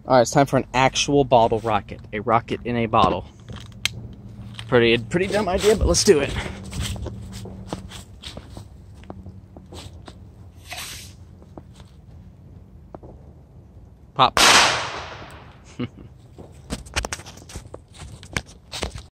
Alright, it's time for an actual bottle rocket. A rocket in a bottle. Pretty dumb idea, but let's do it. Pop.